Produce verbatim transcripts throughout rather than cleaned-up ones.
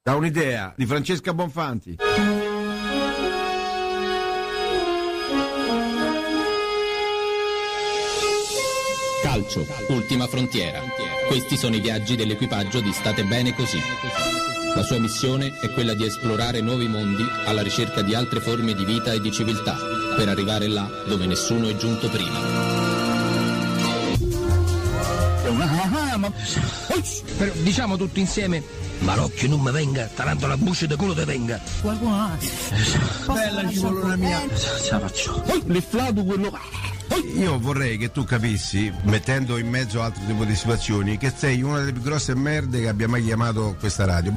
Da un'idea di Francesca Bonfanti. Calcio, ultima frontiera. Questi sono i viaggi dell'equipaggio di State Bene Così. La sua missione è quella di esplorare nuovi mondi alla ricerca di altre forme di vita e di civiltà, per arrivare là dove nessuno è giunto prima. Ah, ma... Però diciamo tutti insieme: Marocchio non mi venga, tarantola busce di culo te venga. Qualcuno ha. Bella cipollona mia. Ce la faccio. L'efflato quello. Io vorrei che tu capissi, mettendo in mezzo altro tipo di situazioni, che sei una delle più grosse merde che abbia mai chiamato questa radio.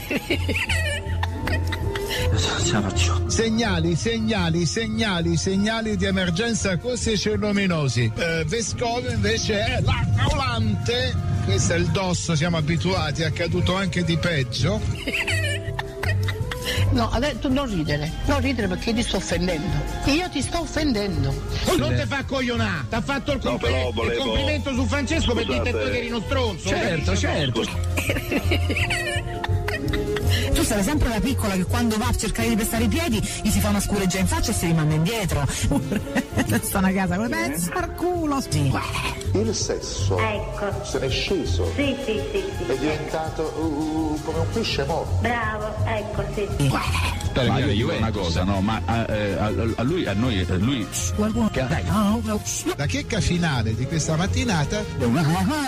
Ce la faccio. Segnali, segnali, segnali, segnali di emergenza costici luminosi. Eh, Vescovo invece è la volante. Questo è il dosso, siamo abituati, è accaduto anche di peggio. No, adesso non ridere, non ridere perché ti sto offendendo. Io ti sto offendendo. Non ti fa coglionà, ti ha fatto il, compl- no, volevo... il complimento su Francesco. Scusate. Per dire te che eri uno stronzo. Certo, certo. Tu sarai sempre la piccola che quando va a cercare di pestare i piedi gli si fa una scureggia in faccia e si rimanda indietro. Sta una casa come pezzo al culo. Sì. Il sesso, ecco, se n'è sceso, sì, sì, sì, sì, è diventato uh, come un pesce morto. Bravo, ecco, sì, sì. Ma io dico una cosa, no, ma a, a, a lui, a noi, a lui. La checca finale di questa mattinata è una.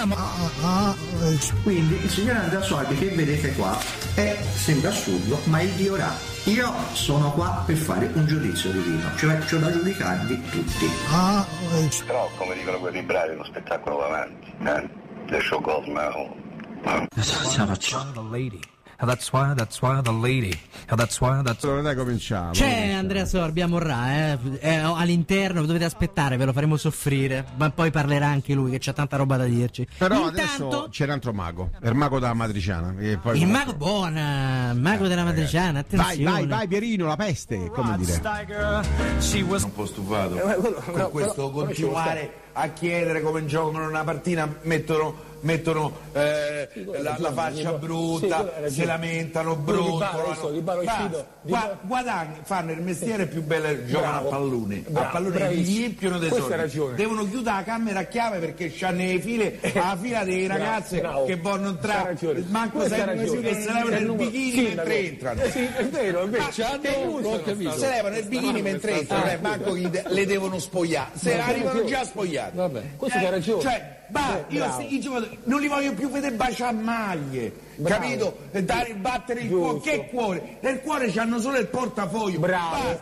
Quindi il signor Andrea Sordi che vedete qua è, sembra assurdo, ma il Dio Ra. Io sono qua per fare un giudizio divino, cioè c'ho da giudicarvi tutti. Ah, però come dicono quelli bravi lo spettacolo va avanti, eh? The show goes on. Ce la faccio. That's why, that's why the lady. That's why, that's why. Dai, cominciamo. C'è cominciamo. Andrea Sorbi a Morrà, eh? eh? All'interno dovete aspettare, ve lo faremo soffrire. Ma poi parlerà anche lui, che c'ha tanta roba da dirci. Però Intanto... adesso c'è un altro mago, è il mago della matriciana. E poi il mago buona, il mago eh, della matriciana, attenzione. Vai, vai, vai, Pierino, la peste, come dire. Un po' stufato eh, quello, con no, questo quello, continuare a chiedere come giocano una partita, mettono mettono eh, sì, la, la faccia brutta, sì, si lamentano, brontolano, Gua, guadagni, fanno il mestiere più bello, giocano a pallone, bravo, a pallone gli riempiono dei soldi, devono chiudere la camera a chiave perché c'hanno le file, alla fila delle ragazze bravo, che vogliono entrare, manco sai come si che se levano il bikini sì, mentre entrano. Sì, è vero, invece se levano il bikini mentre entrano, eh, manco le devono spogliare, se arrivano già spogliati. Vabbè, questo eh, ha ragione. Cioè, bah, io i giocatori non li voglio più vedere baciare maglie, bravo, capito? E dare, battere il cuore, che cuore? Nel cuore c'hanno solo il portafoglio. Bravo.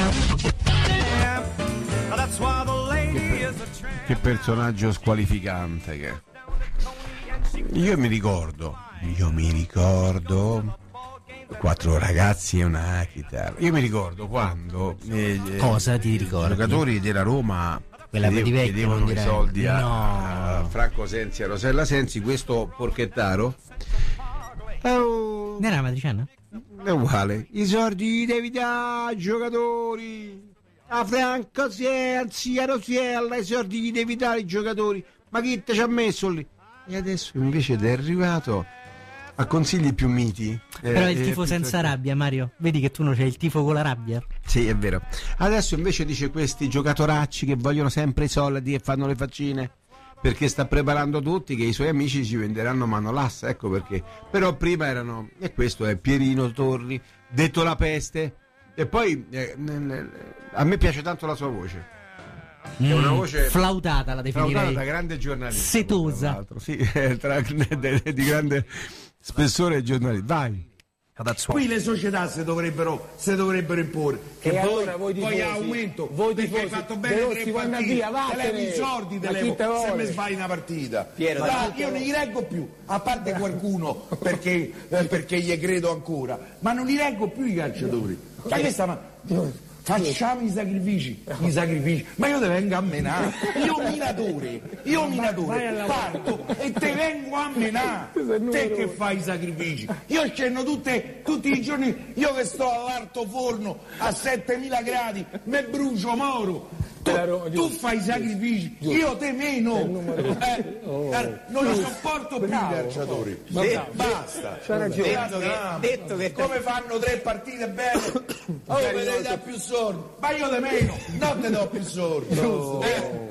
Che, che personaggio squalificante che è. Io mi ricordo, io mi ricordo quattro ragazzi e una chitarra. Io mi ricordo quando eh, cosa ti ricordi? I giocatori della Roma quella chiedevano, di vecchio, chiedevano i soldi a, no. a Franco Sensi e a Rosella Sensi, questo porchettaro oh, non era matriciana? È uguale, i soldi devi dare ai giocatori, a Franco Sensi, a Rosella, i soldi li devi dare ai giocatori, ma chi te ci ha messo lì? E adesso invece è arrivato a consigli più miti. Però eh, il tifo eh, senza rabbia, Mario. Vedi che tu non c'hai il tifo con la rabbia. Sì, è vero. Adesso invece dice questi giocatoracci che vogliono sempre i soldi e fanno le faccine, perché sta preparando tutti che i suoi amici ci venderanno mano l'assa, ecco perché. Però prima erano, e questo è Pierino Torri, detto la peste, e poi eh, a me piace tanto la sua voce. È una voce flautata, la definirei. Flautata, grande giornalista. Setosa. Sì, tra, di grande spessore giornalista. Vai. Qui le società si dovrebbero, si dovrebbero imporre. Che e poi, allora voi poi aumento. Voi perché hai fatto bene tre partite. Te levi i soldi, te levo, se mi sbagli una partita. Piero, da, io non gli reggo più, a parte qualcuno perché, eh, perché gli credo ancora, ma non li reggo più i calciatori. Ma che sta, facciamo i sacrifici, i sacrifici, ma io te vengo a menare, io minatore, io minatore, parto e te vengo a menare, te che fai i sacrifici, io scendo tutte, tutti i giorni, io che sto all'alto forno a settemila gradi, me brucio moro, tu, tu fai i sacrifici, io te meno. Eh, eh, non li sopporto più i calciatori. Eh, basta. Detto che, detto che come fanno tre partite bene, oh, me ne dà più soldi. Ma io te meno, non te do più soldi. Eh.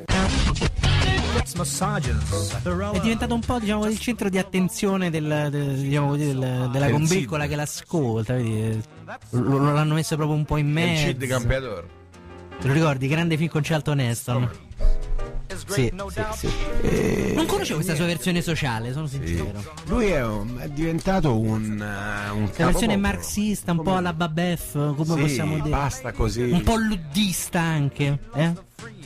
È diventato un po', diciamo, il centro di attenzione del, del, diciamo così, del, della combriccola che l'ascolta, vedi? Lo, lo l'hanno messo proprio un po' in mezzo. Il Cid Campeador. Te lo ricordi? Grande film con Charlton Heston. Sì, sì, sì. E... non conoscevo questa sua versione sociale, sono sincero. Sì. Lui è, un, è diventato un, uh, un la versione marxista, un come... po' alla Babef, come sì, possiamo dire. Basta così. Un po' luddista anche, eh?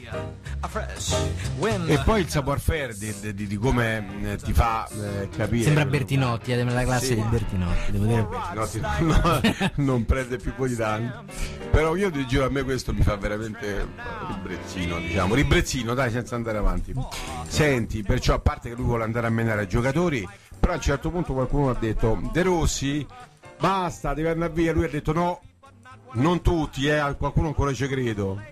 E poi il savoir-faire di, di, di come eh, ti fa eh, capire. Sembra Bertinotti, è della classe sì. di Bertinotti, devo dire. Bertinotti no, non prende più quei danni. Però io ti giuro, a me questo mi fa veramente ribrezzino, diciamo, ribrezzino, dai, senza andare avanti. Senti, perciò a parte che lui vuole andare a menare ai giocatori, però a un certo punto qualcuno ha detto De Rossi, basta, devi andare via. Lui ha detto no, non tutti, eh, qualcuno ancora ci credo.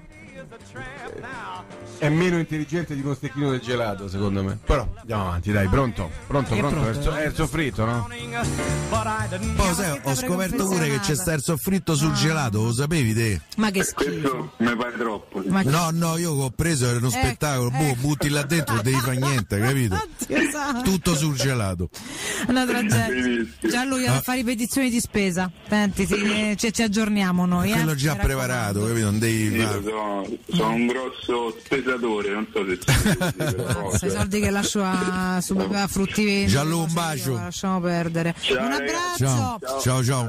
È meno intelligente di uno stecchino del gelato, secondo me. Però andiamo avanti, dai, pronto? Pronto, pronto? pronto? È, il so- è il soffritto, no? Poi sai, ho scoperto pure che c'è sta il soffritto sul gelato, lo sapevi te? Ma che schifo. Mi pare troppo. Ma no, no, io che ho preso era uno eh, spettacolo, eh. boh, butti là dentro, devi fare niente, capito? Tutto sul gelato. Una tragedia. Già lui a fare ripetizioni di spesa. Senti, sì, ci, ci aggiorniamo noi. Quello eh? già preparato, capito? Non devi sì, fare. Sono, sono un grosso spesatore, non so se i soldi che lascio a, su, a fruttivendoli. Giallo, un bacio. Lasciamo perdere. Ciao, un abbraccio. Ciao, ciao, ciao.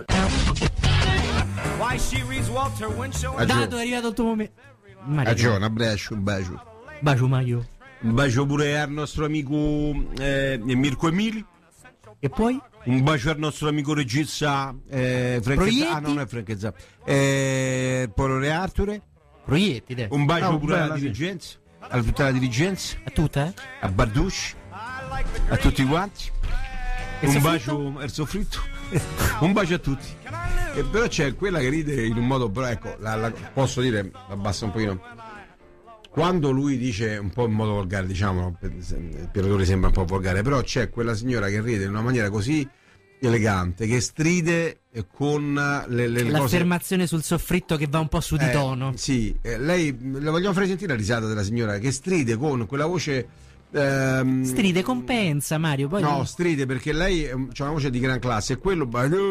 Dato, è arrivato il tuo momento. Ragione, un abbraccio, un bacio. Bacio Maio. Un bacio pure al nostro amico eh, Mirko Emili. E poi? Un bacio al nostro amico regista eh, Franchezza. Ah, no, non è Franchezza. Eh, Polore Arture. Proietti, dai. Un bacio no, pure alla dirigenza. Alla tutta la dirigenza. A tutta, eh? A Barducci. A tutti quanti. E un soffritto? Bacio al soffritto. Un bacio a tutti. E però c'è quella che ride in un modo, però ecco, la, la, posso dire, abbassa un pochino. Quando lui dice un po' in modo volgare, diciamo, il Piratore sembra un po' volgare, però c'è quella signora che ride in una maniera così elegante, che stride con le, le l'affermazione cose... sul soffritto che va un po' su di eh, tono. Sì, eh, lei, le vogliamo fare sentire la risata della signora che stride con quella voce... Ehm... Stride, compensa, Mario. Poi no, stride perché lei ha una voce di gran classe e quello...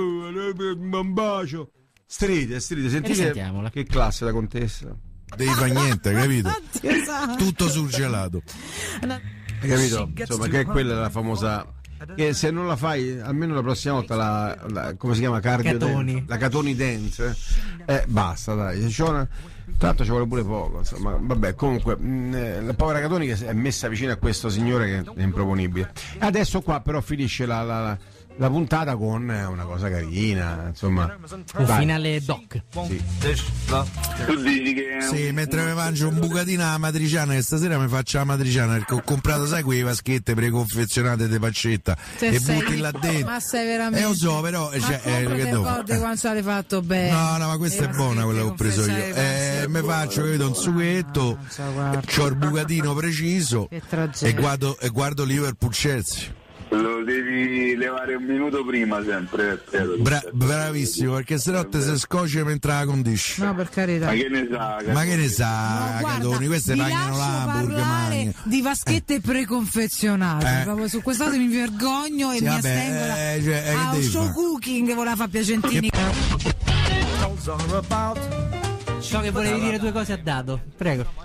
Un bacio. Stride, stride, sentite che classe la contessa. Devi fare niente, capito? Tutto sul gelato. Hai capito? Insomma, che è quella la famosa... Che se non la fai, almeno la prossima volta la, la come si chiama? Cardio Catoni. Dance, la Catoni Dance. Eh, basta, dai. C'è una, tanto ci vuole pure poco. Insomma, vabbè, comunque, mh, la povera Catoni che è messa vicino a questo signore che è improponibile. Adesso qua però finisce la, la, la la puntata con una cosa carina, insomma, un dai. Finale doc. Sì. Tu dici che sì, mentre mi mangio un bucatino alla matriciana, che stasera mi faccio la matriciana perché ho comprato, sai, quelle vaschette preconfezionate di pancetta se e sei, butti là dentro. Ma sei veramente. Eh, lo so, però. Ma cioè, eh, che devo fare? Quanto l'hai fatto bene? No, no, ma questa è buona quella che ho preso io. Eh, mi faccio, capito, un sughetto, c'ho il bucatino preciso e guardo, e guardo Liverpool Chelsea. Lo devi levare un minuto prima sempre. Bra- bravissimo, perché sennò te si scoccia mentre la condisci. No, per carità. Ma che ne sa? Ma che ne sa, no, Catoni? Queste tagliano l'hamburger. Di vaschette eh. preconfezionate. Eh. Proprio su questa cosa mi vergogno e sì, mi vabbè, astengo da... eh, cioè, eh, a un show fare? Cooking voleva fare Piacentini. Che... So che volevi dire due cose a Dado. Prego.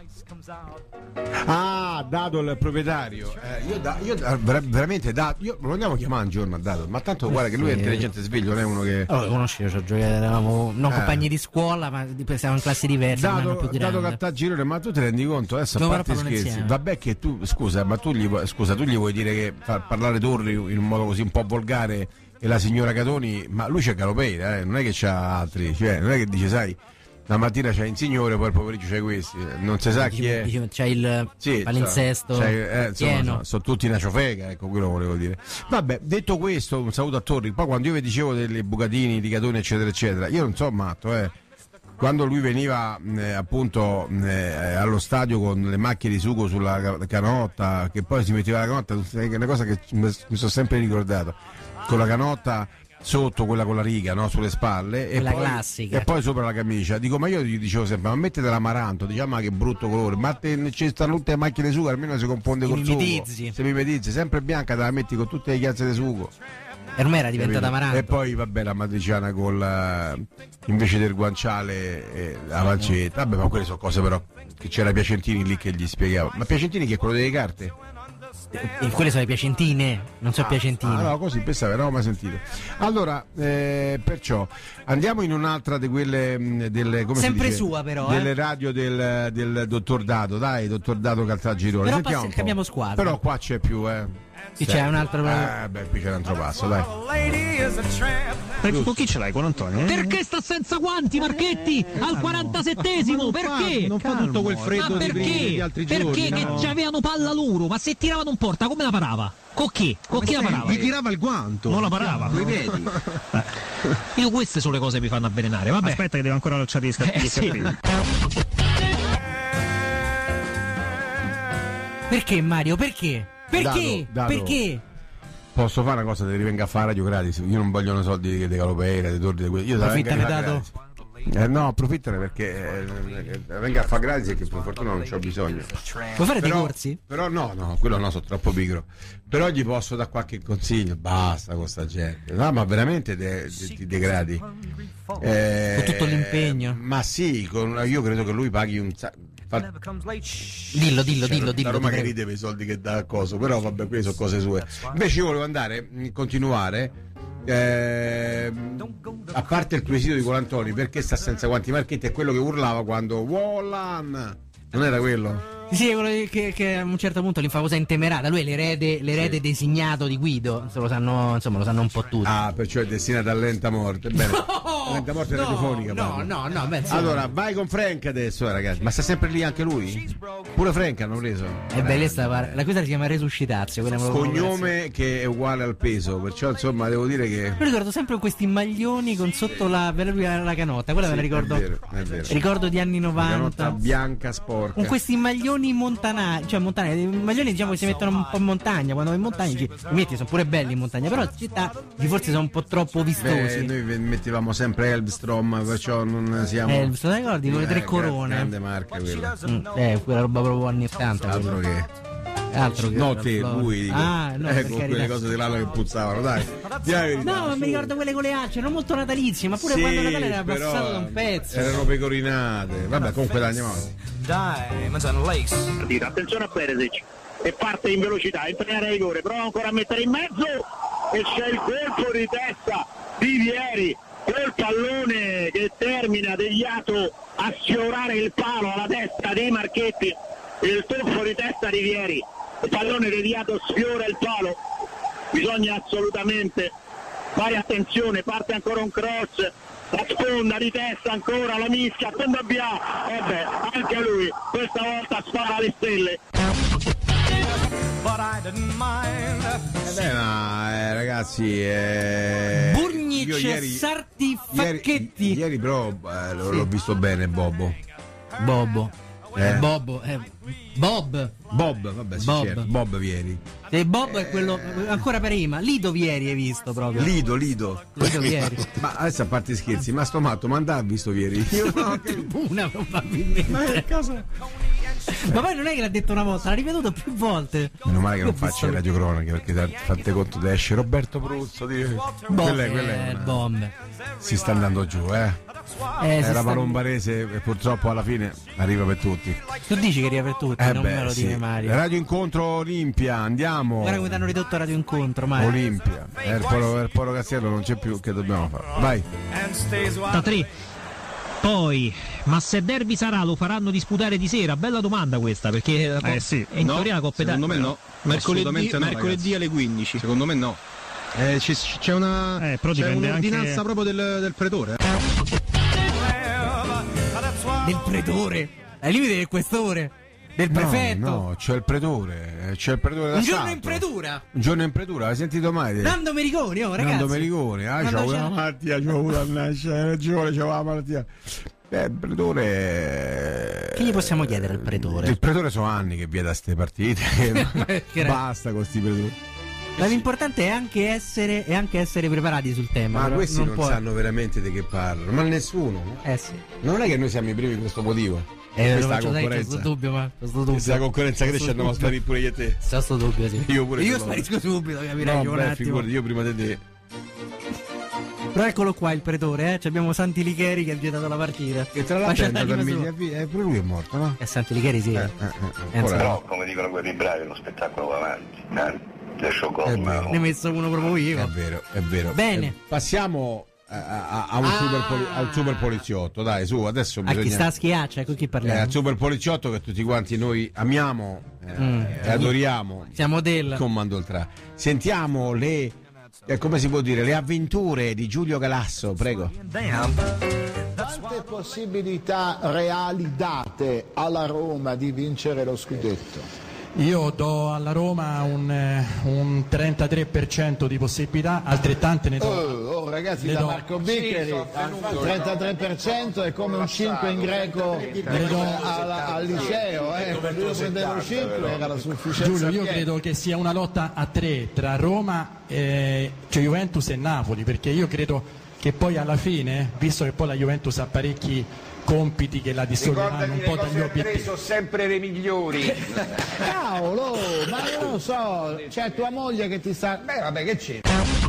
Ah, Dado il proprietario. Eh, io, da, io da, veramente Dado, io lo vogliamo chiamare un giorno a Dado, ma tanto guarda che lui è intelligente e sveglio, non è uno che. Allora, lo conoscevo, cioè, giocato, eravamo non eh. compagni di scuola, ma siamo in classi diverse. Dato, Dato Cattagirone, ma tu ti rendi conto adesso a parte scherzi? Vabbè che tu, scusa, ma tu gli, scusa, tu gli vuoi dire che fa parlare Torri in un modo così un po' volgare e la signora Catoni, ma lui c'è Calopeira, eh, non è che c'ha altri, cioè non è che dice, sai, la mattina c'è il signore, poi il pomeriggio c'è questi, non si sa chi è. C'è il sì, palinsesto c'è, eh, insomma, sono, sono tutti una ciofeca, ecco quello volevo dire. Vabbè, detto questo, un saluto a Torri. Poi quando io vi dicevo delle bucatini di Catoni eccetera eccetera, io non so matto, eh. quando lui veniva eh, appunto eh, allo stadio con le macchie di sugo sulla canotta, che poi si metteva la canotta, è una cosa che mi sono sempre ricordato, con la canotta sotto, quella con la riga, no? Sulle spalle, e poi, classica. e poi sopra la camicia. Dico, ma io gli dicevo sempre, ma mettete l'amaranto, diciamo, ma che brutto colore, ma te, ci stanno tutte le macchie di sugo, almeno si confonde col sugo, se mimetizzi, sempre bianca te la metti con tutte le chiazze di sugo. Per me era diventata amaranto. E poi vabbè, la matriciana col invece del guanciale e la pancetta. Vabbè, ma quelle sono cose però che c'era Piacentini lì che gli spiegava. Ma Piacentini che è quello delle carte? E quelle sono le piacentine, non so ah, piacentine. Ah, no, così pensavo, non ho mai sentito. Allora, eh, perciò andiamo in un'altra di quelle delle come sempre si dice? sua però, delle eh? radio del, del dottor Dato, dai, dottor Dato Caltagirone. Però pass- cambiamo squadra. Però qua c'è più, eh. Qui c'è un altro. Eh, beh, qui c'è un altro passo, dai. Perché con chi ce l'hai? Con Antonio? Perché sta senza guanti, Marchetti? Eh, al quarantasettesimo? Perché? Non fa tutto quel freddo ma di perché? primi, di altri perché giorni. Perché No. che c'avevano palla loro? Ma se tiravano in porta, come la parava? Con chi? Con chi la parava? Gli tirava il guanto. Non la parava. Coi piedi. Io queste sono le cose che mi fanno avvelenare. Vabbè. Aspetta che devo ancora allacciare gli scarpini. Eh, sì. Perché Mario? Perché? Perché? Dato, Dato. Perché? Posso fare una cosa, ti rivenga a fare Radio Gratis. Io non voglio solo di Calopera, di torri di quelli. Io approfittane, Dato. Eh, no, approfittane perché eh, venga a fare gratis e che per fortuna non c'ho bisogno. Vuoi fare però, dei corsi? Però no, no, quello no, sono troppo pigro. Però gli posso dare qualche consiglio. Basta con sta gente. No, ma veramente ti degradi. Eh, con tutto l'impegno. Ma sì, con, io credo che lui paghi un sacco. Fa... Dillo, dillo, cioè, dillo, dillo. La Roma che ride per i soldi che dà a coso, però vabbè, quelle sono cose sue. Invece io volevo andare, continuare, eh, a parte il quesito di Colantoni, perché sta senza guanti Marchetti, è quello che urlava quando Wallan, non era quello? Sì, quello che, che a un certo punto l'infamosa intemerata, lui è l'erede, l'erede sì. designato di Guido, lo sanno, insomma, lo sanno un po' tutti. Ah, perciò è destinato a lenta morte. Bene. No, lenta morte no, radiofonica. No, parla. no, no, beh, allora, vai con Frank adesso, eh, ragazzi. Ma sta sempre lì anche lui? Pure Frank hanno preso. È bellezza, la cosa si chiama resuscitazio. Cognome che è uguale al peso, perciò insomma devo dire che. Io ricordo sempre questi maglioni con sotto la, la canotta, quella sì, me la ricordo. È vero, è vero. Ricordo di anni novanta. Canotta bianca sporca. Con questi maglioni montanari. Cioè montagne, i maglioni diciamo che si mettono un po' in montagna, quando vai in montagna ci metti, sono pure belli in montagna, però in città forse sono un po' troppo vistosi. Beh, noi mettevamo sempre Elvstrom, perciò non siamo. Elvstrom, ricordi? Con le tre corone. Grande marca quella. Mm, eh, quella roba proprio anni ottanta. Altro quello. che. Altro che no, te, lui dico. Ah, no, ecco quelle cose dell'anno che puzzavano, dai. dai no, ma mi ricordo quelle con le alce, non molto natalizie, ma pure sì, quando Natale era passato da un pezzo. Erano pecorinate. Vabbè, comunque dai, andiamo avanti. Diamonds and Lakes. Attenzione a Peresic e parte in velocità, entra in area di rigore, prova ancora a mettere in mezzo e c'è il colpo di testa di Vieri, quel pallone che termina deviato a sfiorare il palo alla testa dei Marchetti, il tocco di testa di Vieri, il pallone deviato sfiora il palo, bisogna assolutamente fare attenzione, parte ancora un cross, la sponda di testa ancora, la mischia, Tondabia, e beh, anche lui questa volta spara alle stelle. Eh beh, ma eh, ragazzi, eh, Burnic, ieri, Sarti, Facchetti. Ieri, ieri però eh, l'ho, sì. l'ho visto bene Bobo. Bobo. Eh? Bob, eh, Bob. Bob, vabbè, sì, Bob. Certo. Bob Vieri. E Bob è quello ancora prima. Lido Vieri hai visto proprio. Lido, Lido. Lido Vieri. Ma adesso a parte scherzi, ma sto matto, ma andava visto Vieri? Io no, che... una probabilmente. Ma è cosa? Ma poi non è che l'ha detto una volta, l'ha ripetuto più volte. Meno male che non faccia le radiocronache, perché fate conto di esce Roberto Pruzzo di... quella è, quella è una... bombe. Si sta andando giù, eh. Eh, Era palombarese e purtroppo alla fine arriva per tutti. Tu dici che arriva per tutti, eh non beh, me lo sì. dire Mario. Radio Incontro Olimpia, andiamo. Guarda come ti hanno ridotto Radio Incontro, Mario. Olimpia. Eh, il Polo, il Polo Castello non c'è più, che dobbiamo fare? Vai. Da tre. Poi, ma se derby sarà lo faranno disputare di sera? Bella domanda questa, perché eh sì, in no, teoria la Coppa Italia. Secondo me no. Mercoledì, no, mercoledì alle quindici. Secondo me no. Eh, c'è, c'è una eh, c'è un'ordinanza anche... proprio del, del pretore. Del pretore? Ai limiti del questore? Del prefetto? No, no, c'è il pretore, c'è il pretore Un giorno in pretura? Un giorno in pretura, hai sentito mai? Nando Mericoni, oh ragazzi. Nando Mericoni, ah, c'ho avuto la malattia, c'ho avuto la nascere, c'ho la malattia. Beh, il pretore. Che gli possiamo chiedere al pretore? Il pretore sono anni che viene da ste partite. Che basta con sti pretori. Ma l'importante è anche essere è anche essere preparati sul tema. Ma questi non, non può... sanno veramente di che parlano, ma nessuno. Eh sì. Non è che noi siamo i primi per questo motivo. Eh, questa è la concorrenza. Dubbio, ma se la concorrenza cresce andiamo a sparire pure io e te. C'è sto dubbio, sì. Io pure. Io sparisco subito, capirai no, un beh, attimo. figurati, io prima di te. Però eccolo qua il pretore, eh? Abbiamo Santi Licheri che ha vietato la partita. E tra l'altro è eh, pure lui è morto, no? E Santi Licheri sì. Eh, eh, eh, Però come dicono quelli bravi lo spettacolo va avanti, eh? Le show Cosmo. Ne ho messo uno proprio io. È vero, è vero. Bene. Eh, passiamo a, a, a un ah. super poli, al super poliziotto, dai, su, adesso bisogna... A chi sta a schiaccia, con chi parliamo? Eh, al super poliziotto che tutti quanti noi amiamo eh, mm. e adoriamo. Siamo del Comando Ultra. Sentiamo le eh, come si può dire, le avventure di Giulio Galasso, prego. Quante possibilità reali date alla Roma di vincere lo scudetto? Io do alla Roma un, un trentatré per cento di possibilità, altrettante ne do. Oh, oh ragazzi, da do. Marco Biccheri, il trentatré per cento è come un cinque in greco al, al liceo, eh. Quando io prendevo il cinque era la sufficienza. Giulio, io credo che sia una lotta a tre tra Roma, eh, cioè Juventus e Napoli, perché io credo che poi alla fine, visto che poi la Juventus ha parecchi compiti che la distoglieranno un po' dagli obiettivi, sono sempre le migliori. Cavolo, ma io non lo so, c'è tua moglie che ti sta. Beh, vabbè, che c'è?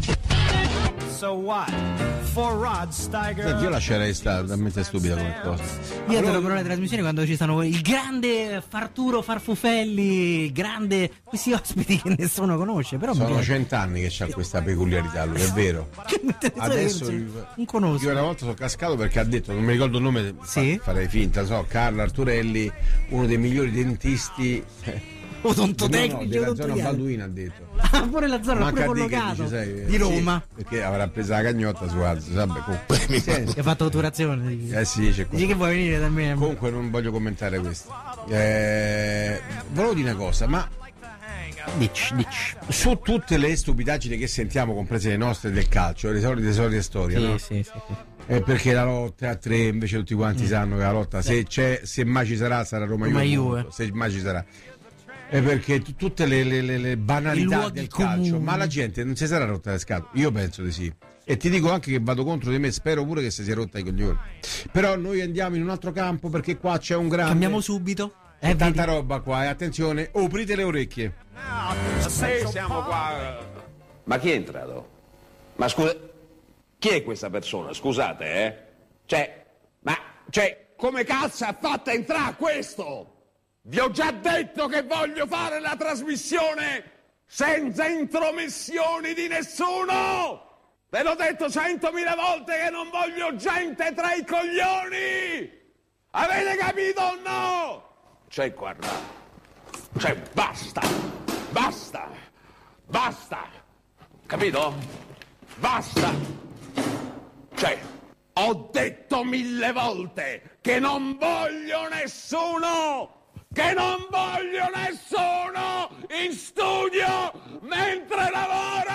So what? For Rod Steiger. Senti, io lascerei stare, talmente stupida come cosa. Io adoro però le trasmissioni quando ci stanno il grande Farturo Farfufelli, il grande questi ospiti che nessuno conosce. Però sono cent'anni che c'ha questa peculiarità, lui, è vero. Adesso non conosco. Io una volta sono cascato perché ha detto, non mi ricordo il nome, sì? Farei finta, so, Carlo Arturelli, uno dei migliori dentisti. Odontotecnici, no, no, della zona Balduina ha detto. Ah, pure la zona pure collocato sei, di Roma, sì, perché avrà preso la cagnotta su Alzo, vabbè, comunque mi senti. Hai fatto otturazione. Eh sì, c'è dici che vuoi venire da me. Comunque non voglio commentare questo. Eh, volevo dire una cosa, ma dici, dici. Su tutte le stupidaggini che sentiamo, comprese le nostre del calcio, le solite solite storie, sì, no? Sì, sì, sì. Eh, perché la lotta è a tre, invece tutti quanti mm. sanno che la lotta, se c'è, se mai ci sarà, sarà Roma Juve. Se mai ci sarà. È perché t- tutte le, le, le banalità del calcio, comuni. Ma la gente non si sarà rotta le scatole? Io penso di sì. E ti dico anche che vado contro di me, spero pure che si sia rotta i coglioni. Però noi andiamo in un altro campo perché qua c'è un grande. Cambiamo subito. È tanta roba qua, e attenzione, aprite le orecchie. Sì, siamo qua. Ma chi è entrato? Ma scusa, chi è questa persona? Scusate, eh? Cioè, ma, cioè, come cazzo ha fatto entrare questo? Vi ho già detto che voglio fare la trasmissione senza intromissioni di nessuno! Ve l'ho detto centomila volte che non voglio gente tra i coglioni! Avete capito o no? Cioè, guarda, cioè, basta, basta, basta, capito? Basta! Cioè, ho detto mille volte che non voglio nessuno! Che non voglio nessuno in studio mentre lavoro!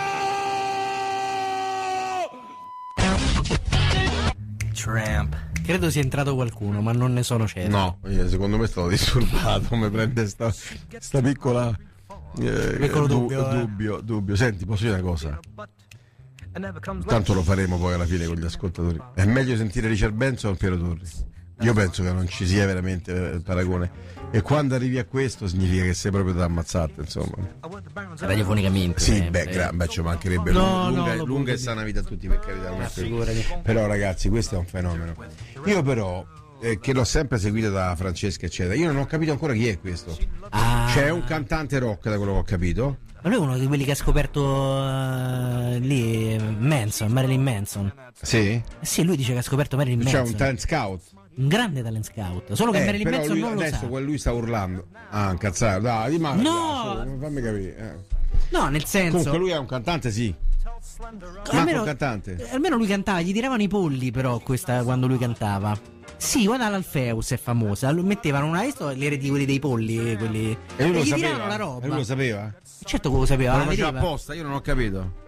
Tramp. Credo sia entrato qualcuno, ma non ne sono certo. No, io, secondo me stavo disturbato. Mi prende sta, sta piccola eh, piccolo dubbio, du, eh. dubbio, dubbio. Senti, posso dire una cosa? Tanto lo faremo poi alla fine con gli ascoltatori. È meglio sentire Richard Benson o Piero Torri? Io penso che non ci sia veramente paragone. E quando arrivi a questo significa che sei proprio da ammazzarti, insomma. Radiofonicamente. Sì, sempre. beh, gra- beh, ci mancherebbe no, lunga, no, lunga e sana vita a tutti, per carità. Non ah, però ragazzi, questo è un fenomeno. Io però, eh, che l'ho sempre seguito da Francesca eccetera, io non ho capito ancora chi è questo. Ah. C'è un cantante rock, da quello che ho capito. Ma lui è uno di quelli che ha scoperto uh, lì Manson, Marilyn Manson. Sì? Sì, lui dice che ha scoperto Marilyn Manson. C'è un talent scout. Un grande talent scout, solo che eh, Marilyn Manson lui, non lo adesso sa. Lui sta urlando. Ah, incazzato, dai, di male. No! Dai, fammi capire. Eh. No, nel senso. Comunque lui è un cantante, sì. Almeno, un cantante. almeno lui cantava, gli tiravano i polli però questa, quando lui cantava. Sì, guarda l'Alfeus è famosa. Mettevano una le reticoli dei polli, quelli. E lui e lo gli sapeva. tiravano la roba. E lui lo sapeva? Certo che lo sapeva. Ma lo la faceva vedeva. apposta, io non ho capito.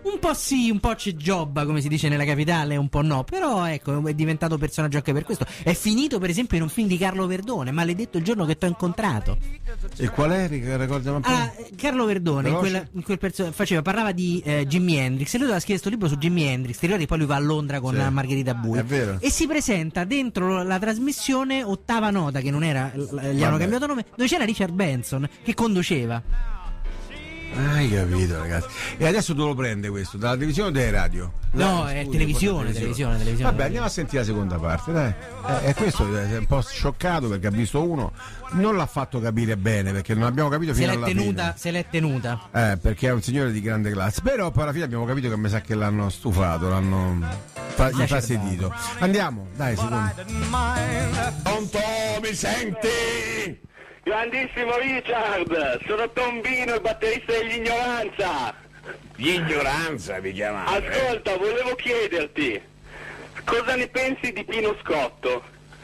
Un po' sì, un po' c'è giobba, come si dice nella capitale, un po' no. Però ecco, è diventato personaggio anche per questo. È finito per esempio in un film di Carlo Verdone, Maledetto il giorno che t'ho incontrato. E qual è? Ricordiamo un po'. Ah, Carlo Verdone in, quella, in quel perso- faceva, parlava di eh, Jimi Hendrix, e lui aveva scritto questo libro su Jimi Hendrix. Ti ricordi? Poi lui va a Londra con Sì. Margherita Bui. È vero. E si presenta dentro la trasmissione Ottava Nota, che non era, gli hanno Vabbè. cambiato nome, dove c'era Richard Benson che conduceva. Hai capito, ragazzi. E adesso dove lo prende questo? Dalla televisione o dai radio? No, Dai, è scusi, televisione, televisione, televisione. Vabbè, andiamo a sentire la seconda parte, dai. E questo è un po' scioccato perché ha visto uno, non l'ha fatto capire bene perché non abbiamo capito Se fino l'è alla tenuta, fine. se l'è tenuta. Eh, perché è un signore di grande classe. Però poi alla fine abbiamo capito che mi sa che l'hanno stufato, l'hanno fa, gli fa sentito. Andiamo, dai, secondo. Pronto, mi senti? Grandissimo Richard, sono Tombino, il batterista degli Ignoranza. Gli Ignoranza mi chiamate? Ascolta, volevo chiederti, cosa ne pensi di Pino Scotto?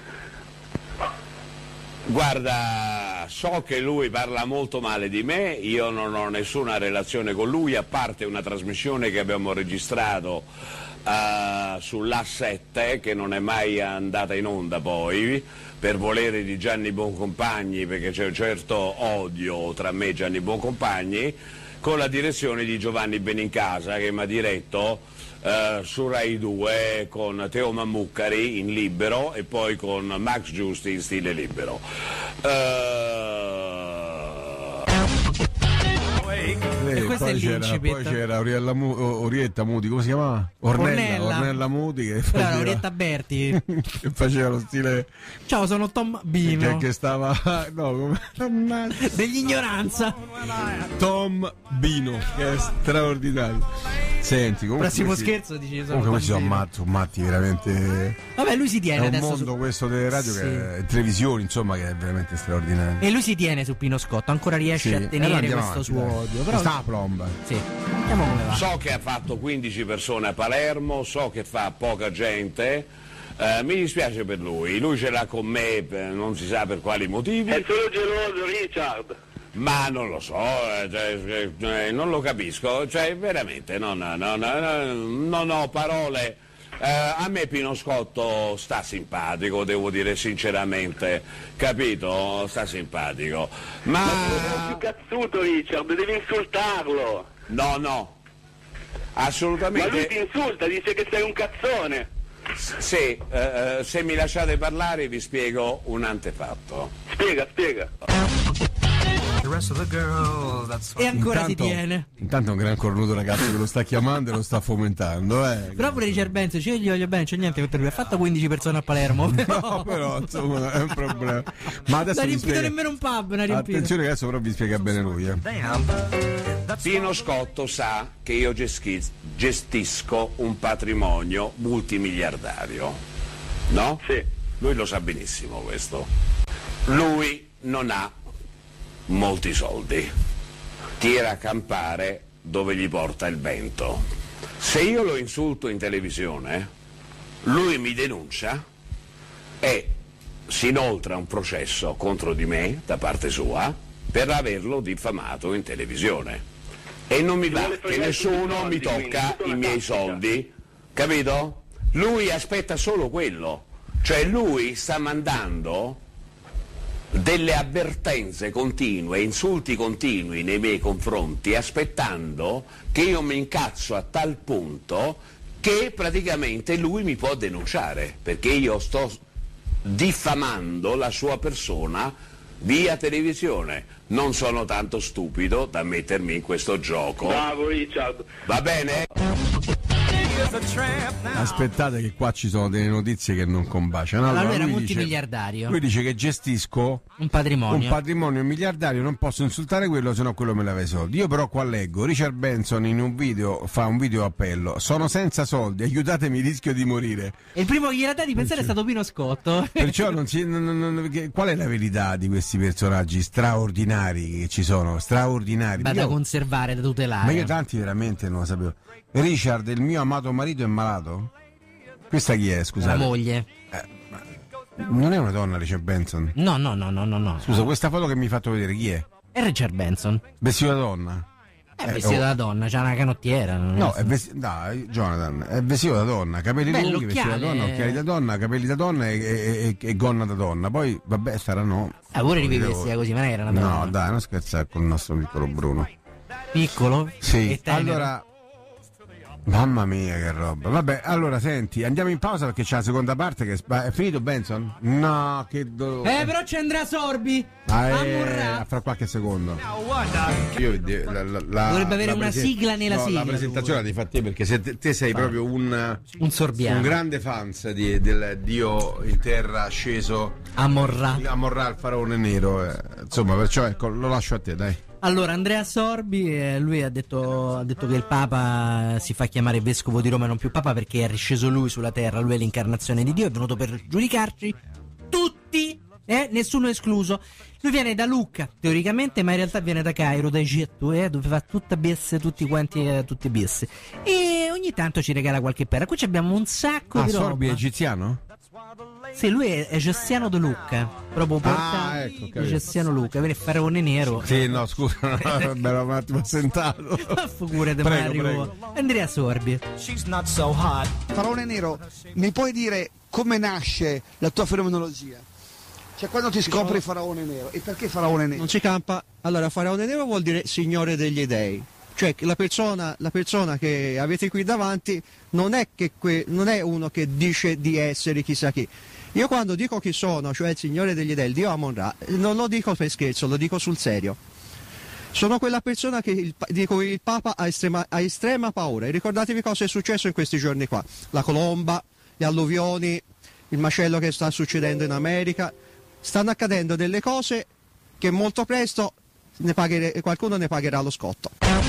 Guarda, so che lui parla molto male di me, io non ho nessuna relazione con lui, a parte una trasmissione che abbiamo registrato uh, sull'A sette, che non è mai andata in onda poi, per volere di Gianni Boncompagni, perché c'è un certo odio tra me e Gianni Boncompagni, con la direzione di Giovanni Benincasa, che mi ha diretto eh, su Rai due con Teo Mammucari in libero e poi con Max Giusti in stile libero. Eh... E questo poi, è c'era, l'incipit. poi c'era Oriella Mu- Orietta Muti, come si chiamava? Ornella, Ornella. Ornella Muti che Però faceva, Orietta Berti. che faceva lo stile Ciao, sono Tom Bino. che, che stava no, come Degli Ignoranza. Tom Bino, che è straordinario. Senti, comunque Prossimo questi- scherzo dici sono comunque Tom questi sono Bino. matti, sono matti veramente. Vabbè, lui si È tiene un adesso mondo su... questo delle radio Sì. che è televisione, insomma, che è veramente straordinario. E lui si tiene su Pino Scotto, ancora riesce Sì. a E tenere allora andiamo questo avanti, suo dai. odio. Però... Sta a plomba. Sì. Vediamo come va. So che ha fatto quindici persone a Palermo, so che fa poca gente, eh, mi dispiace per lui, lui ce l'ha con me, per- non si sa per quali motivi. È solo geloso Richard. Ma non lo so, eh, cioè, eh, non lo capisco, cioè veramente non, non, non, non ho parole. Eh, a me Pino Scotto sta simpatico, devo dire sinceramente, capito? Sta simpatico. Ma È più cazzuto Richard, devi insultarlo. no, no, Ma assolutamente. lui ti insulta, dice che sei un cazzone. Sì, eh, eh, se mi lasciate parlare vi spiego un antefatto. Spiega, spiega. The rest of the girl, that's E ancora Intanto- si tiene. Intanto è un gran cornuto ragazzo che lo sta chiamando e lo sta fomentando, eh. Però pure Richard Benson, cioè, io gli voglio bene, c'è niente contro lui. Ha fatto quindici persone a Palermo. Però... No, però insomma è un problema. Ma adesso Non ha vi riempito spiega... nemmeno un pub, non ha riempito. Attenzione che adesso però vi spiega bene lui, eh. Pino Scotto sa che io geschi- gestisco un patrimonio multimiliardario, no? Sì. Lui lo sa benissimo questo. Lui non ha molti soldi, tira a campare dove gli porta il vento. Se io lo insulto in televisione, lui mi denuncia e si inoltra un processo contro di me da parte sua per averlo diffamato in televisione. E non mi va che nessuno mi tocca i miei soldi, capito? Lui aspetta solo quello, cioè lui sta mandando delle avvertenze continue, insulti continui nei miei confronti, aspettando che io mi incazzo a tal punto che praticamente lui mi può denunciare, perché io sto diffamando la sua persona via televisione. Non sono tanto stupido da mettermi in questo gioco. Bravo Richard. Va bene? Aspettate che qua ci sono delle notizie che non combaciano. Allora, Allora, lui era lui dice, multimiliardario. lui dice che gestisco Un patrimonio. un patrimonio miliardario, non posso insultare quello, se no quello me leva i soldi. Io però qua leggo, Richard Benson in un video fa un video appello: sono senza soldi, aiutatemi, rischio di morire. E il primo che gliel'ha dato di pensare è stato Pino Scotto. Perciò non si, non- non- non- che- qual è la verità di questi personaggi straordinari che ci sono? Straordinari. Ma da Io- conservare, da tutelare. ma io tanti veramente non lo sapevo. Richard, il mio amato marito, è malato? Questa chi è, scusate? La moglie. Non è una donna, Richard Benson? No, no, no, no, no, no. Scusa, questa foto che mi hai fatto vedere chi è? È Richard Benson. Vestito da donna? È vestito oh. da donna, c'ha una canottiera. Non No, è è vestito, dai, Jonathan, è vestito da donna, capelli Beh, lunghi, vestito da l'occhiale- donna, occhiali da donna, capelli da donna e, e, e, e gonna da donna. Poi, vabbè, saranno. Ah, pure rivivi Devo- vestita così, ma non era una donna. No, dai, non scherzare con il nostro piccolo Bruno. Piccolo? Sì, E tenero? allora. Mamma mia, che roba. Vabbè, allora senti, andiamo in pausa perché c'è la seconda parte che è finito Benson? No, che dolore. Eh, però c'è Andrea Sorbi. Ah, a eh, Morra. fra qualche secondo. Io, la, la, la, Dovrebbe avere la una presen- sigla nella no, sigla, La presentazione la devi fare te perché se te, te sei Vai. proprio un, Un sorbiano. un grande fans di, del Dio in terra sceso A Morra. a Morra il faraone nero. eh, Insomma, perciò ecco, lo lascio a te, dai. Allora, Andrea Sorbi, eh, lui ha detto, ha detto che il Papa si fa chiamare Vescovo di Roma e non più Papa perché è risceso lui sulla terra, lui è l'incarnazione di Dio, è venuto per giudicarci tutti, eh, nessuno escluso. Lui viene da Lucca, teoricamente, ma in realtà viene da Cairo, da Egitto, eh, dove fa tutta B S, tutti quanti, eh, tutti B S. E ogni tanto ci regala qualche perla. Qui abbiamo un sacco Ah, di Sorbi è roba. egiziano? Sì, lui è egiziano de Lucca, proprio porta Ah, ecco, capito. egiziano Lucca, viene faraone nero. Sì, no, scusa, no, me l'ho un attimo assentato. Figurate, Prego, Mario. prego. Andrea Sorbi. Faraone Nero, mi puoi dire come nasce la tua fenomenologia? Cioè quando ti scopri Faraone Nero e perché Faraone Nero? Non ci campa. Allora, Faraone Nero vuol dire signore degli dei. Cioè che la persona, la persona che avete qui davanti non è, che que- non è uno che dice di essere chissà chi. Io quando dico chi sono, cioè il signore degli dei, il Dio Amon-Ra, non lo dico per scherzo, lo dico sul serio. Sono quella persona che il, di cui il Papa ha estrema, ha estrema paura. E ricordatevi cosa è successo in questi giorni qua. La colomba, le alluvioni, il macello che sta succedendo in America. Stanno accadendo delle cose che molto presto ne paghere, qualcuno ne pagherà lo scotto.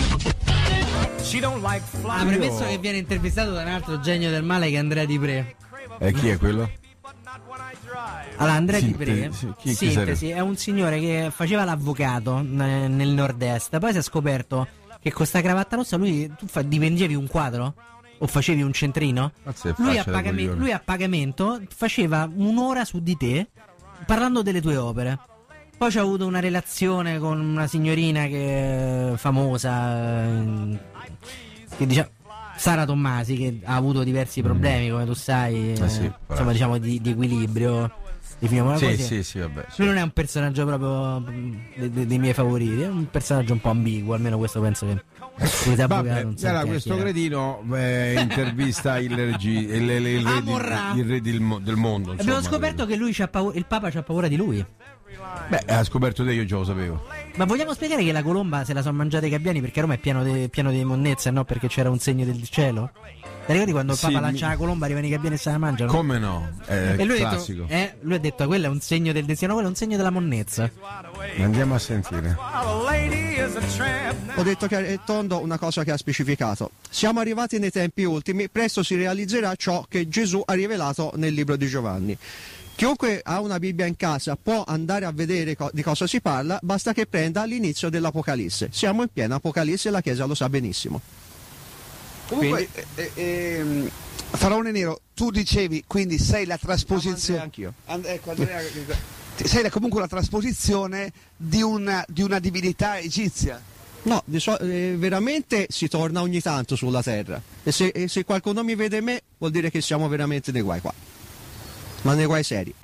Ah, premesso che viene intervistato da un altro genio del male che è Andrea Di Pre. E chi è quello? Allora, Andrea Di Sintesi, Pre, sì, chi- chi sintesi, è un signore che faceva l'avvocato n- nel nord-est, poi si è scoperto che con sta cravatta rossa lui, tu fa, dipendevi un quadro? O facevi un centrino? Mazza, è Lui a, faccia da pagame- coglione. lui a pagamento faceva un'ora su di te parlando delle tue opere. Poi c'ha avuto una relazione con una signorina che è famosa, eh, che diciamo Sara Tommasi, che ha avuto diversi problemi, come tu sai, Eh sì, eh, insomma, diciamo di, di equilibrio. Definiamola Sì, così. sì, sì, vabbè. Lui non è un personaggio proprio mh, de- de- dei miei favoriti, è un personaggio un po' ambiguo, almeno questo penso che. Scusate, avvocato, Vabbè, non so era chi è, questo chi è. cretino eh, intervista il, regi- il, il, il, il re, Amon-Ra. di- il re del, mo- del mondo. Abbiamo insomma. scoperto che lui c'ha paura, il Papa c'ha paura di lui. Beh, ha scoperto te, io già lo sapevo. Ma vogliamo spiegare che la colomba se la sono mangiata i gabbiani perché Roma è pieno di pieno di monnezza, no? Perché c'era un segno del cielo? Ti ricordi quando il Sì, Papa mi- lancia la colomba, arrivano i gabbiani e se la mangiano? Come no? È e lui ha, classico. detto, eh, lui ha detto quello è un segno del destino, quello è un segno della monnezza. Andiamo a sentire. Ho detto che è tondo una cosa che ha specificato. Siamo arrivati nei tempi ultimi, presto si realizzerà ciò che Gesù ha rivelato nel libro di Giovanni. Chiunque ha una Bibbia in casa può andare a vedere co- di cosa si parla, basta che prenda l'inizio dell'Apocalisse. Siamo in piena Apocalisse e la Chiesa lo sa benissimo. Comunque, eh, eh, ehm, Faraone Nero, tu dicevi, quindi sei la trasposizione. Anch'io. And- ecco, Andrea, sei la- comunque la trasposizione di una, di una divinità egizia. No, di so- eh, veramente si torna ogni tanto sulla terra. E se, e se qualcuno mi vede me, vuol dire che siamo veramente nei guai qua. Ma nei guai seri.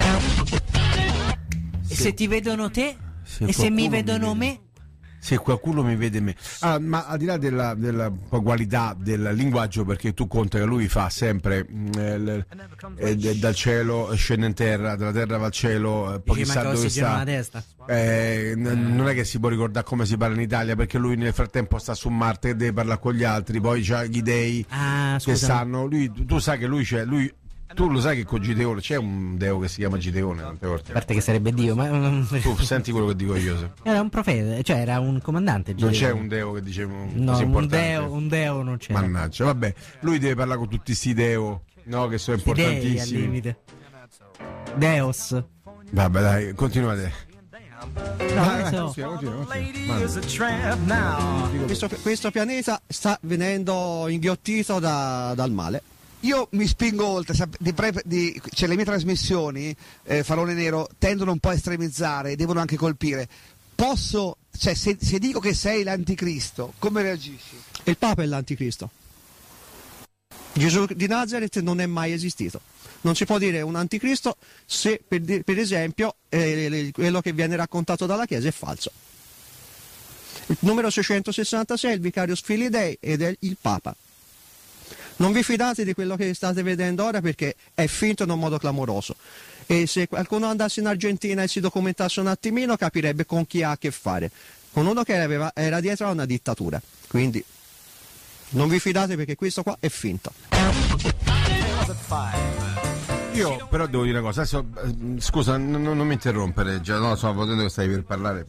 E se ti vedono te? Se e se mi qualcuno mi vedono vede. me? Se qualcuno mi vede me. Ah, ma al di là della, della qualità del linguaggio, perché tu conta che lui fa sempre mh, eh, l- eh, d- dal cielo scende in terra, dalla terra va al cielo, eh, poi Dici, chissà manca dove ossigeno sta. alla testa. Eh, n- non è che si può ricordare come si parla in Italia, perché lui nel frattempo sta su Marte e deve parlare con gli altri, poi c'ha gli dei Ah, che scusami. sanno. Lui, tu sai che lui c'è, lui, tu lo sai che con Gideone c'è un deo che si chiama Gideone tante volte. A parte che sarebbe Dio, ma Tu senti quello che dico io. se- era un profeta, cioè era un comandante. Non Gideone. c'è un deo che dicevo No, così un importante. deo, un deo non c'è. Mannaggia, vabbè, lui deve parlare con tutti sti deo, no, che sono Dei al importantissimi. limite. Deus. Vabbè, dai, continuate. No, Vai, non vai, so. continua, continua, continua. Questo, questo pianeta sta venendo inghiottito da- dal male. Io mi spingo oltre, sap- di pre- di- cioè le mie trasmissioni, eh, Faraone Nero, tendono un po' a estremizzare, devono anche colpire. Posso cioè, se, se dico che sei l'anticristo, come reagisci? Il Papa è l'anticristo. Gesù di Nazareth non è mai esistito. Non si può dire un anticristo se, per, per esempio, eh, quello che viene raccontato dalla Chiesa è falso. Il numero seicentosessantasei è il Vicarius Filii Dei ed è il Papa. Non vi fidate di quello che state vedendo ora perché è finto in un modo clamoroso. E se qualcuno andasse in Argentina e si documentasse un attimino capirebbe con chi ha a che fare. Con uno che aveva, era dietro a una dittatura. Quindi non vi fidate perché questo qua è finto. Io però devo dire una cosa, adesso, eh, scusa, non, non mi interrompere, già no, so, vedendo che stai per parlare.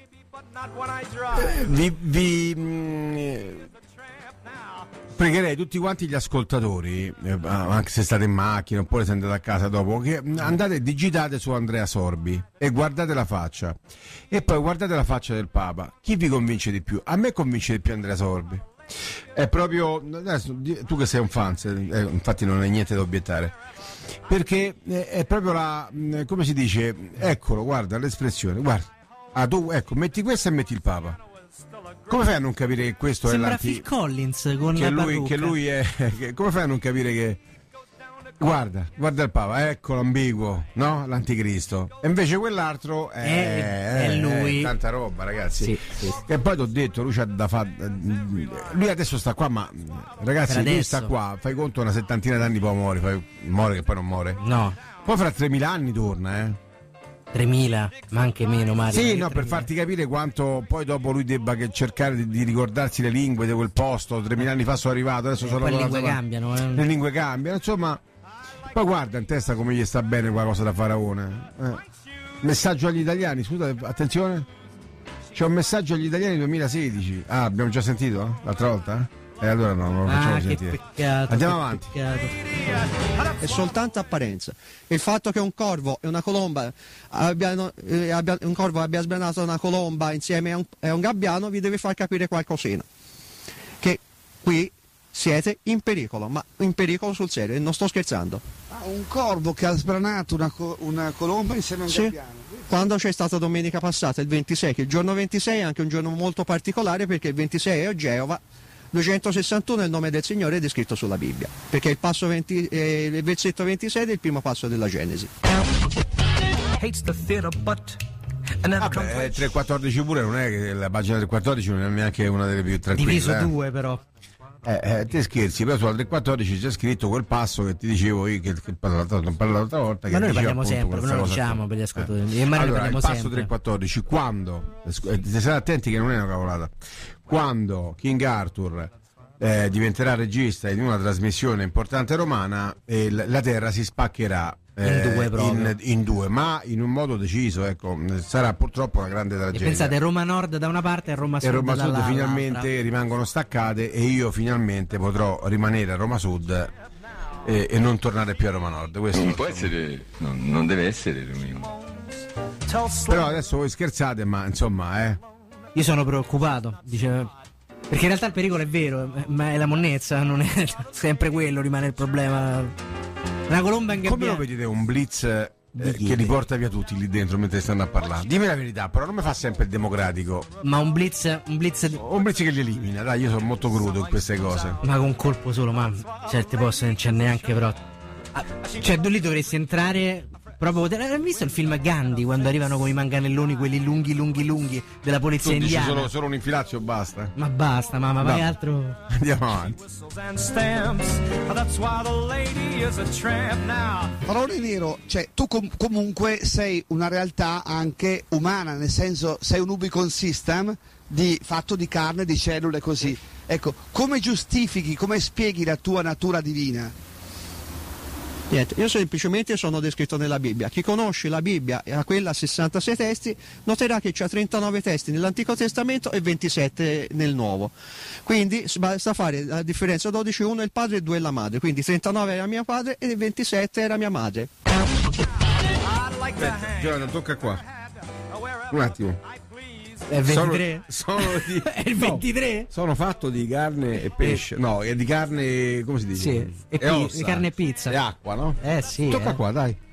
Eh, vi, vi mh, pregherei tutti quanti gli ascoltatori, eh, anche se state in macchina oppure se andate a casa dopo, che andate e digitate su Andrea Sorbi e guardate la faccia e poi guardate la faccia del Papa. Chi vi convince di più? A me convince di più Andrea Sorbi. È proprio adesso, tu che sei un fan, eh, infatti non hai niente da obiettare, perché è proprio la, come si dice, eccolo, guarda l'espressione, guarda, ah, tu, ecco, metti questo e metti il Papa. Come fai a non capire che questo Sembra è l'anti... Phil Collins con che la lui, parrucca. che lui è che, come fai a non capire che guarda, guarda il Papa, ecco l'ambiguo, no? L'anticristo. E invece quell'altro è, è, è lui. È tanta roba, ragazzi. Sì, sì. E poi ti ho detto, lui c'ha da fare. Lui adesso sta qua, ma ragazzi, Per lui adesso. sta qua, fai conto una settantina d'anni poi muore, fai, muore che poi non muore. No. Poi fra tremila anni torna, eh. tremila, ma anche meno, Mario. Sì, no, per farti capire quanto poi dopo lui debba che cercare di, di ricordarsi le lingue di quel posto. Tremila anni fa sono arrivato, adesso Eh, sono poi le arrivato lingue là. cambiano, eh. Le lingue cambiano, insomma. Poi guarda in testa come gli sta bene quella cosa da faraone. Eh. Messaggio agli italiani, scusate, attenzione. C'è un messaggio agli italiani duemilasedici. Ah, abbiamo già sentito? L'altra volta? Eh, allora no, non lo facciamo Ah, che sentire. peccato, Andiamo che avanti. È soltanto apparenza. Il fatto che un corvo e una colomba abbiano, eh, abbia, un corvo abbia sbranato una colomba insieme a un, a un gabbiano vi deve far capire qualcosina. Che qui siete in pericolo, ma in pericolo sul serio, e non sto scherzando. Ah, un corvo che ha sbranato una, co- una colomba insieme a un Sì. gabbiano. Quando c'è stata domenica passata, il ventisei, che il giorno ventisei è anche un giorno molto particolare perché il ventisei è Geova, duecentosessantuno è il nome del Signore ed è scritto sulla Bibbia, perché il, passo venti, eh, il versetto ventisei è il primo passo della Genesi. Vabbè, tre quattordici pure non è che la pagina tre quattordici non è neanche una delle più tranquille. Diviso eh. due però. Eh, eh, te scherzi, però sulla tre quattordici c'è scritto quel passo che ti dicevo io, che, che non parlavo l'altra volta. Ma che noi diceva parliamo appunto sempre, questa noi lo cosa diciamo qua. per gli ascoltatori. Eh. Io e Mario ne Allora, il parliamo passo sempre. tre quattordici, quando, eh, state attenti che non è una cavolata, quando King Arthur eh, diventerà regista in una trasmissione importante romana, eh, l- la terra si spaccherà. In eh, due proprio. in, in due, ma in un modo deciso, ecco, sarà purtroppo una grande E tragedia. pensate, Roma Nord da una parte e Roma e Sud Roma Sud dall'altra. finalmente rimangono staccate e io finalmente potrò rimanere a Roma Sud e, e non tornare più a Roma Nord. Questo Non può essere, non, non deve essere Romino. però adesso voi scherzate, ma insomma, eh. Io sono preoccupato, dice, perché in realtà il pericolo è vero, ma è la monnezza, non è sempre quello, rimane il problema. Una colomba Come ingabbiata. lo vedete un blitz eh, che li porta via tutti lì dentro mentre stanno a parlare? Dimmi la verità, però non mi fa sempre il democratico. Ma un blitz, un blitz, un blitz che li elimina, dai, io sono molto crudo in queste cose. ma con un colpo solo, ma certe poste non c'è neanche però. Ah, cioè lì dovresti entrare proprio. Hai visto il film Gandhi quando arrivano con i manganelloni, quelli lunghi lunghi lunghi della polizia Tu dici indiana? solo, solo un infilaccio basta? Ma basta, mamma, No. vai altro. Andiamo avanti. Parole nero, cioè tu com- comunque sei una realtà anche umana, nel senso sei un Ubicon System di, fatto di carne, di cellule così. Ecco, come giustifichi, come spieghi la tua natura divina? Niente, io semplicemente sono descritto nella Bibbia. Chi conosce la Bibbia e ha quella a sessantasei testi noterà che c'ha trentanove testi nell'Antico Testamento e ventisette nel Nuovo. Quindi basta fare la differenza dodici, uno è il padre e due è la madre. Quindi trentanove era mio padre e ventisette era mia madre. Aspetta, Giovanni, tocca qua. Un attimo. È il ventitré? Sono, sono di, È il ventitré? no, sono fatto di carne e pesce. No, è di carne, come si dice? Sì, e pi- ossa. di carne e pizza. E acqua, no? Eh sì. Tocca eh. qua, dai.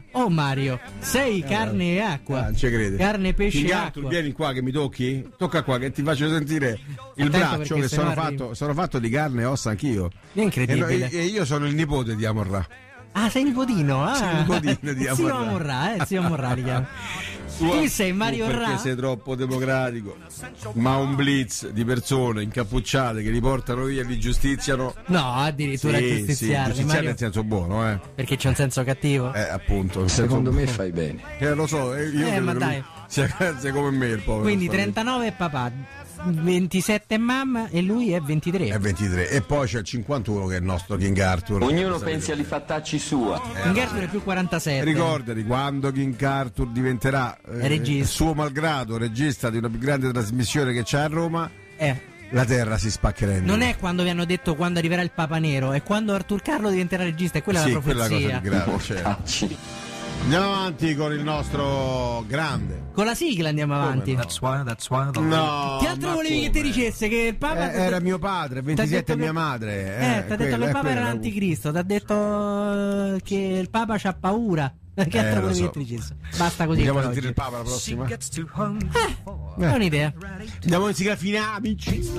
Oh Mario, sei carne e acqua. Ah, non ci crede. Carne, pesce e Arthur, acqua. vieni qua che mi tocchi. Tocca qua che ti faccio sentire il Attento braccio perché che se sono no fatto, arrivi- sono fatto di carne e ossa anch'io. È incredibile. E, no- e io sono il nipote di Amon-Ra. Ah, sei nipotino? Ah. Sei nipotino di Zio Amon-Ra. Amon-Ra, eh, zio Amon-Ra li chiama. Tu sei Mario Tu perché Ra? sei troppo democratico, ma un blitz di persone incappucciate che li portano via e li giustiziano. No, addirittura Sì, sì, giustiziarli, giustiziare Mario. nel senso buono, eh. Perché c'è un senso cattivo? Eh, appunto. Secondo me fai bene. Eh, lo so, eh, io Eh, credo ma che dai. lui sia, sia come me il povero. Quindi sta- trentanove è papà, ventisette è mamma e lui è ventitré. È ventitré. E poi c'è il cinquantuno che è il nostro King Arthur. Ognuno pensi agli fattacci sua. King Arthur è più quarantasette. Ricordati quando King Arthur diventerà eh, Regista. suo malgrado regista di una più grande trasmissione che c'è a Roma, Eh, la terra si spaccherà in non due. è quando vi hanno detto quando arriverà il Papa Nero, è quando Artur Carlo diventerà regista, e quella Sì, è la quella profezia. cosa più grave, certo. Andiamo avanti con il nostro grande. Con la sigla andiamo avanti. That's why, that's why the No, Che altro ma volevi che come? ti dicesse? Che il Papa Eh, era mio padre, ventisette è mia madre. Eh, Eh, ti ha detto quello- che il è Papa era quello. l'anticristo, ti ha detto che il Papa c'ha paura. Che Eh, altro lo volevi so. che ti dicesse? Basta così. Vogliamo per sentire il oggi. Papa la prossima? Eh, è un'idea. Andiamo in sigla finale, amici.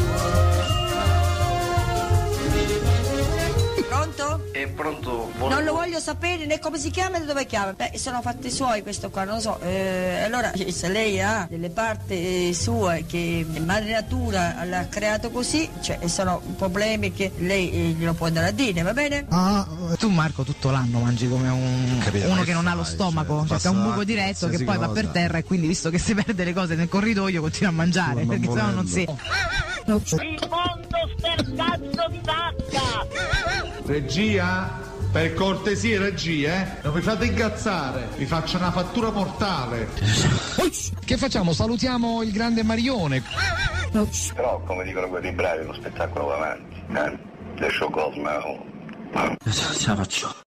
Pronto? È pronto? Non lo voglio sapere né come si chiama né dove chiama. Beh, sono fatti suoi questo qua, non lo so. Eh, allora, se lei ha delle parti sue che madre natura l'ha creato così, cioè sono problemi che lei eh, glielo può andare a dire, va bene? Ah, tu Marco tutto l'anno mangi come un, Capito, uno ma che non ha lo fai, stomaco, cioè, cioè c'è un passa buco diretto che qualsiasi poi va cosa. per terra e quindi visto che si perde le cose nel corridoio continua a mangiare, Sì, ma perché non sennò non si... Il mondo ster cazzo di vacca! Regia, per cortesia regia, eh? Non mi fate incazzare, vi faccio una fattura mortale. Che facciamo? Salutiamo il grande Marione. Però, come dicono quelli bravi, lo spettacolo va avanti. Eh? The show goes on. Ce la faccio.